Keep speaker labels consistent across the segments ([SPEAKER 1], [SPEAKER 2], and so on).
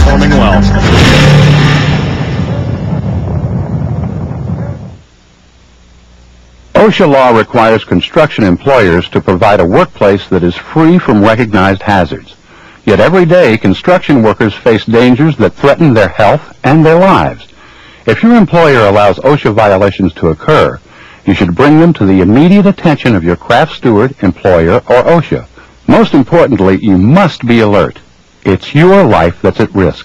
[SPEAKER 1] performing well.
[SPEAKER 2] OSHA law requires construction employers to provide a workplace that is free from recognized hazards. Yet every day, construction workers face dangers that threaten their health and their lives. If your employer allows OSHA violations to occur, you should bring them to the immediate attention of your craft steward, employer, or OSHA. Most importantly, you must be alert. It's your life that's at risk.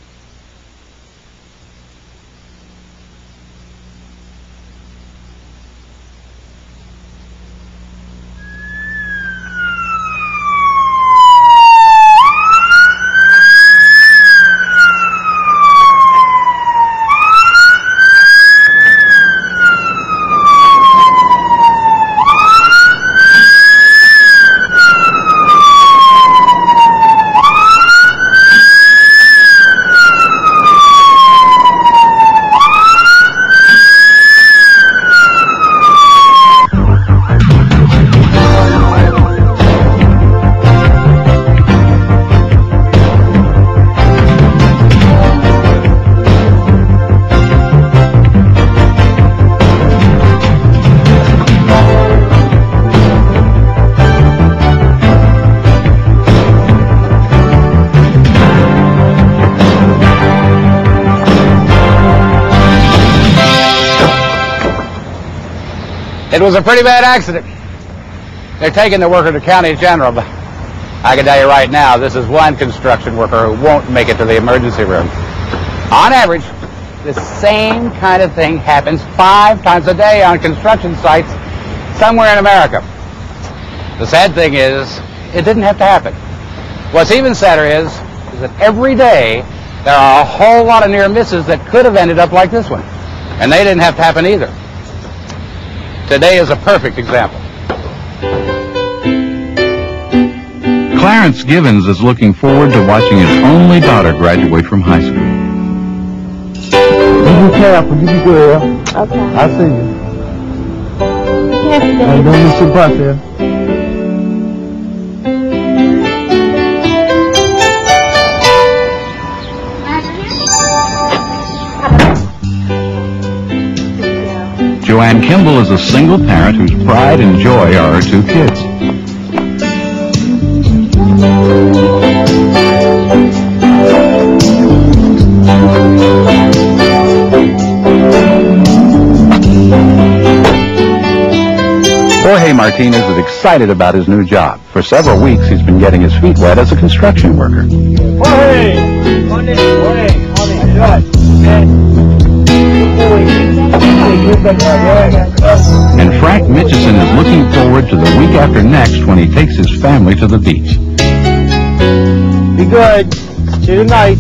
[SPEAKER 3] It was a pretty bad accident. They're taking the worker to County General, but I can tell you right now, this is one construction worker who won't make it to the emergency room. On average, the same kind of thing happens 5 times a day on construction sites somewhere in America. The sad thing is, it didn't have to happen. What's even sadder is that every day there are a whole lot of near misses that could have ended up like this one. And they didn't have to happen either. Today is a perfect example.
[SPEAKER 2] Clarence Givens is looking forward to watching his only daughter graduate from high school.
[SPEAKER 4] You be careful, you be good.
[SPEAKER 5] Okay.
[SPEAKER 4] I'll see you.
[SPEAKER 5] Yes,
[SPEAKER 4] Don't miss your bus here.
[SPEAKER 2] Joanne Kimball is a single parent whose pride and joy are her 2 kids. Jorge Martinez is excited about his new job. For several weeks, he's been getting his feet wet as a construction worker.
[SPEAKER 4] Jorge! Morning. Good.
[SPEAKER 2] And Frank Mitchison is looking forward to the week after next when he takes his family to the beach.
[SPEAKER 4] Be good. See you tonight.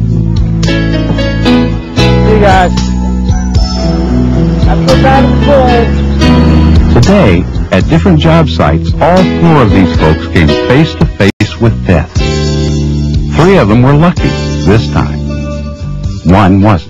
[SPEAKER 4] See you guys. Have a good night at school.
[SPEAKER 2] Today, at different job sites, all 4 of these folks came face to face with death. 3 of them were lucky this time. 1 wasn't.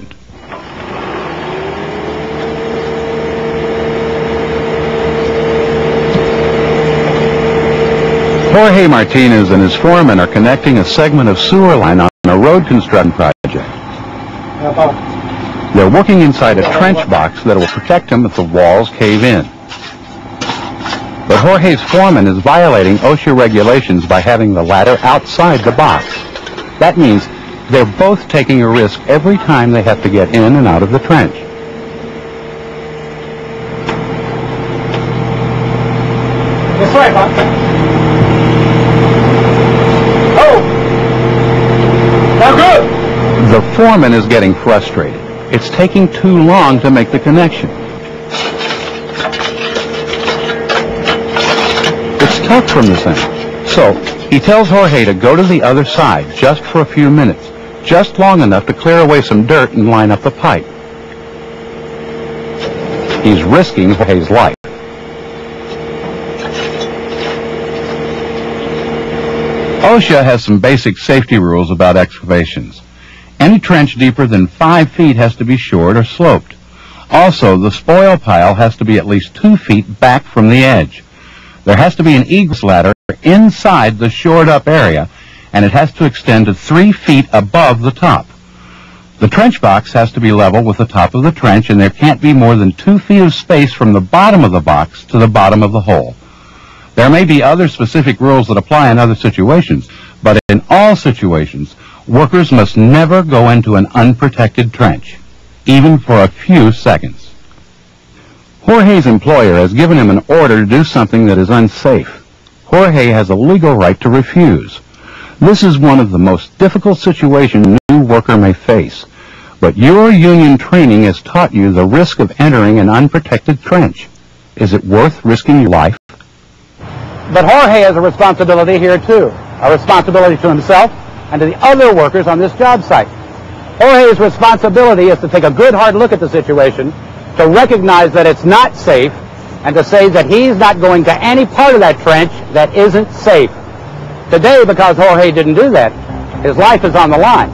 [SPEAKER 2] Jorge Martinez and his foreman are connecting a segment of sewer line on a road construction project. They're working inside a trench box that will protect them if the walls cave in. But Jorge's foreman is violating OSHA regulations by having the ladder outside the box. That means they're both taking a risk every time they have to get in and out of the trench.
[SPEAKER 4] This way, Bob.
[SPEAKER 2] The foreman is getting frustrated. It's taking too long to make the connection. It's tough from this end. So he tells Jorge to go to the other side just for a few minutes, just long enough to clear away some dirt and line up the pipe. He's risking Jorge's life. OSHA has some basic safety rules about excavations. Any trench deeper than 5 feet has to be shored or sloped. Also, the spoil pile has to be at least 2 feet back from the edge. There has to be an egress ladder inside the shored up area, and it has to extend to 3 feet above the top. The trench box has to be level with the top of the trench, and there can't be more than 2 feet of space from the bottom of the box to the bottom of the hole. There may be other specific rules that apply in other situations, but in all situations, workers must never go into an unprotected trench, even for a few seconds. Jorge's employer has given him an order to do something that is unsafe. Jorge has a legal right to refuse. This is one of the most difficult situations a new worker may face, but your union training has taught you the risk of entering an unprotected trench. Is it worth risking your life?
[SPEAKER 3] But Jorge has a responsibility here too, a responsibility to himself and to the other workers on this job site. Jorge's responsibility is to take a good hard look at the situation, to recognize that it's not safe, and to say that he's not going to any part of that trench that isn't safe. Today, because Jorge didn't do that, his life is on the line.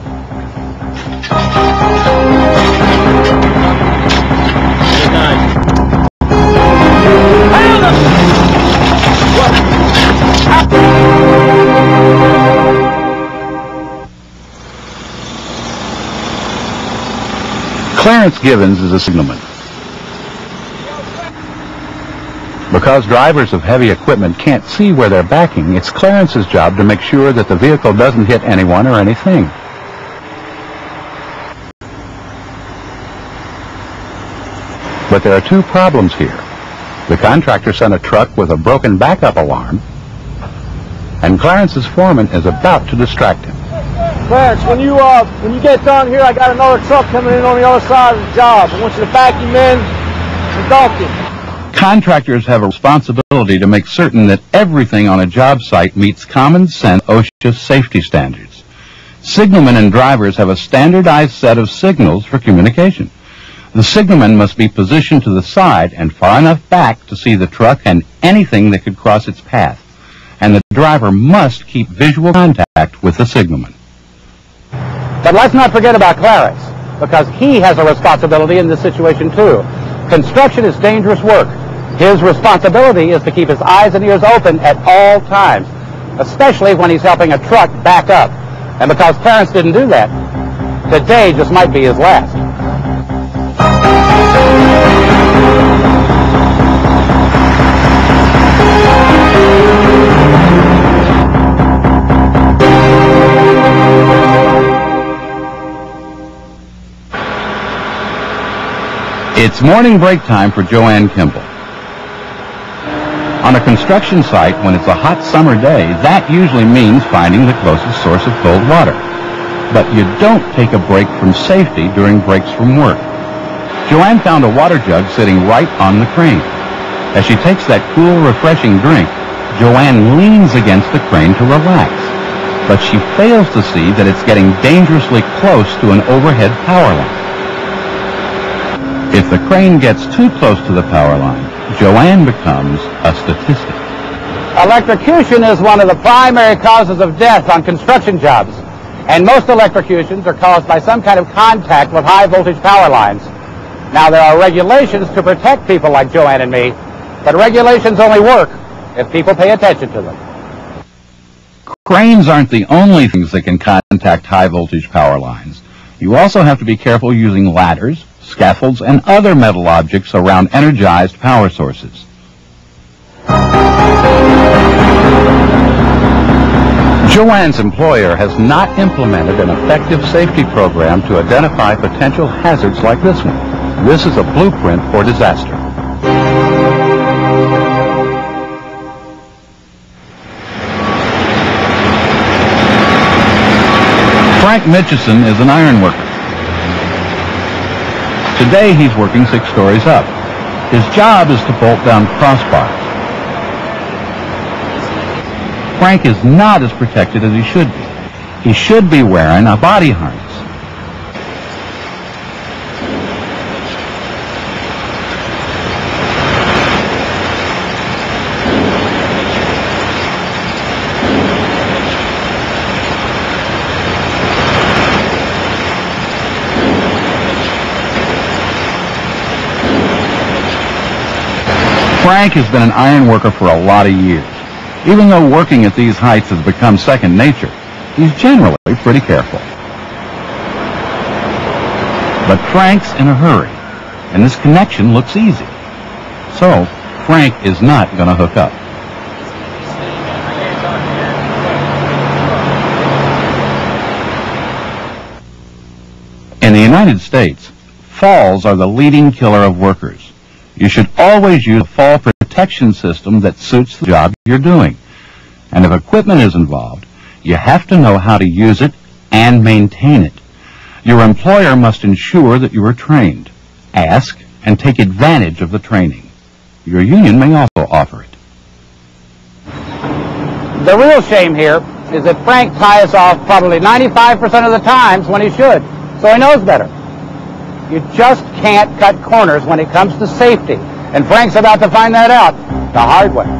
[SPEAKER 2] Clarence Givens is a signalman. Because drivers of heavy equipment can't see where they're backing, it's Clarence's job to make sure that the vehicle doesn't hit anyone or anything. But there are two problems here. The contractor sent a truck with a broken backup alarm, and Clarence's foreman is about to distract him.
[SPEAKER 4] Clarence, when you get done here, I got another truck coming in on the other side of the job. I want you to vacuum in and dump it.
[SPEAKER 2] Contractors have a responsibility to make certain that everything on a job site meets common sense OSHA safety standards. Signalmen and drivers have a standardized set of signals for communication. The signalman must be positioned to the side and far enough back to see the truck and anything that could cross its path. And the driver must keep visual contact with the signalman.
[SPEAKER 3] But let's not forget about Clarence, because he has a responsibility in this situation too. Construction is dangerous work. His responsibility is to keep his eyes and ears open at all times, especially when he's helping a truck back up. And because Clarence didn't do that, today just might be his last.
[SPEAKER 2] It's morning break time for Joanne Kimball. On a construction site, when it's a hot summer day, that usually means finding the closest source of cold water. But you don't take a break from safety during breaks from work. Joanne found a water jug sitting right on the crane. As she takes that cool, refreshing drink, Joanne leans against the crane to relax. But she fails to see that it's getting dangerously close to an overhead power line. If the crane gets too close to the power line, Joanne becomes a statistic.
[SPEAKER 3] Electrocution is one of the primary causes of death on construction jobs, and most electrocutions are caused by some kind of contact with high voltage power lines. Now, there are regulations to protect people like Joanne and me, but regulations only work if people pay attention to them.
[SPEAKER 2] Cranes aren't the only things that can contact high voltage power lines. You also have to be careful using ladders, scaffolds, and other metal objects around energized power sources. Joanne's employer has not implemented an effective safety program to identify potential hazards like this one. This is a blueprint for disaster. Frank Mitchison is an iron worker. Today he's working 6 stories up. His job is to bolt down crossbars. Frank is not as protected as he should be. He should be wearing a body harness. Frank has been an iron worker for a lot of years. Even though working at these heights has become second nature, He's generally pretty careful. But Frank's in a hurry, and this connection looks easy. So, Frank is not going to hook up. In the United States, falls are the leading killer of workers. You should always use a fall protection system that suits the job you're doing. And if equipment is involved, you have to know how to use it and maintain it. Your employer must ensure that you are trained. Ask and take advantage of the training. Your union may also offer it.
[SPEAKER 3] The real shame here is that Frank ties off probably 95% of the times when he should, so he knows better. You just can't cut corners when it comes to safety, and Frank's about to find that out the hard way.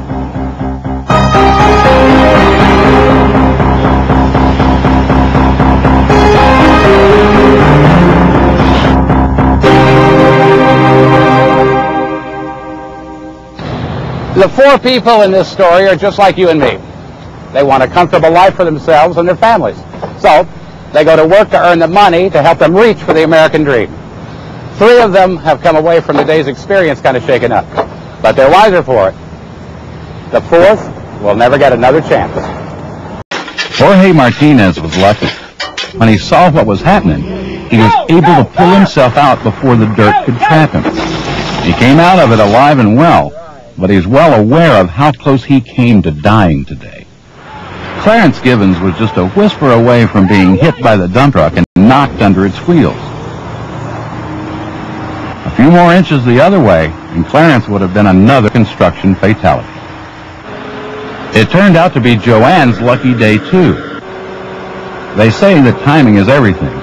[SPEAKER 3] The four people in this story are just like you and me. They want a comfortable life for themselves and their families. So, they go to work to earn the money to help them reach for the American dream. 3 of them have come away from today's experience kind of shaken up, but they're wiser for it. The 4th will never get another chance.
[SPEAKER 2] Jorge Martinez was lucky. When he saw what was happening, he was able to pull himself out before the dirt could trap him. He came out of it alive and well, but he's well aware of how close he came to dying today. Clarence Gibbons was just a whisper away from being hit by the dump truck and knocked under its wheels. A few more inches the other way, and Clarence would have been another construction fatality. It turned out to be Joanne's lucky day, too. They say that timing is everything.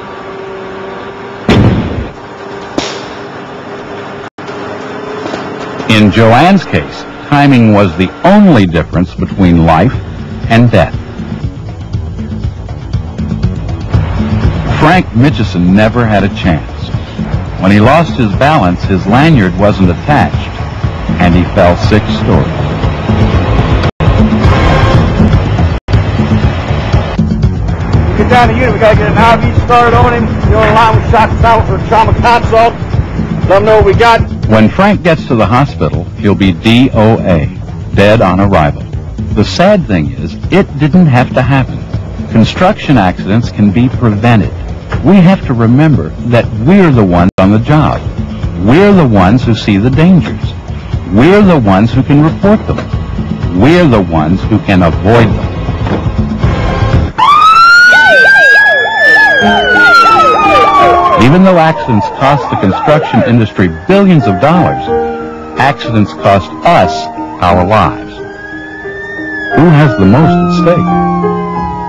[SPEAKER 2] In Joanne's case, timing was the only difference between life and death. Frank Mitchison never had a chance. When he lost his balance, his lanyard wasn't attached, and he fell 6 stories.
[SPEAKER 4] Get down to the unit, we got to get an IV started on him. You're on line with shock salve for a trauma consult. Let them know what we got.
[SPEAKER 2] When Frank gets to the hospital, he'll be DOA, dead on arrival. The sad thing is, it didn't have to happen. Construction accidents can be prevented. We have to remember that we're the ones on the job. We're the ones who see the dangers. We're the ones who can report them. We're the ones who can avoid them. Even though accidents cost the construction industry billions of dollars, accidents cost us our lives. Who has the most at stake?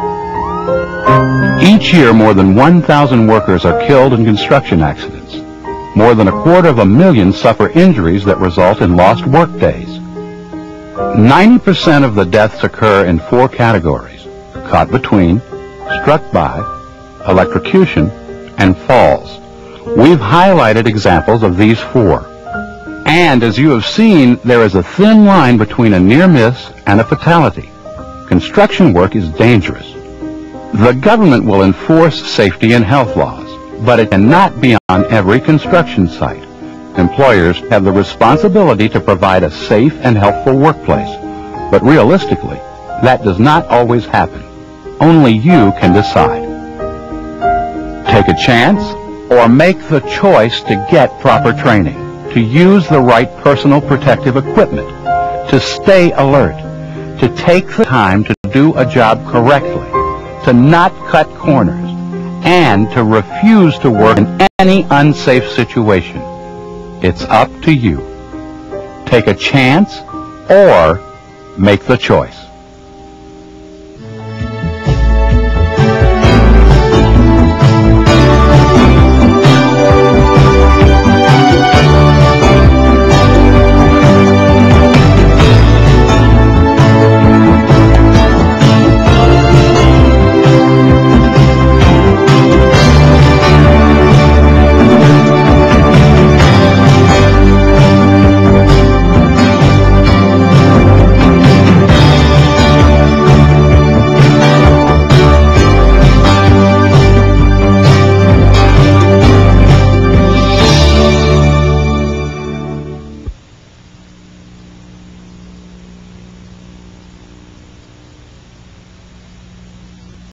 [SPEAKER 2] Each year, more than 1,000 workers are killed in construction accidents. More than 250,000 suffer injuries that result in lost work days. 90% of the deaths occur in 4 categories: caught between, struck by, electrocution, and falls. We've highlighted examples of these 4. And as you have seen, there is a thin line between a near miss and a fatality. Construction work is dangerous. The government will enforce safety and health laws, but it cannot be on every construction site. Employers have the responsibility to provide a safe and healthful workplace, but realistically, that does not always happen. Only you can decide. Take a chance or make the choice to get proper training, to use the right personal protective equipment, to stay alert, to take the time to do a job correctly, to not cut corners, and to refuse to work in any unsafe situation. It's up to you. Take a chance or make the choice.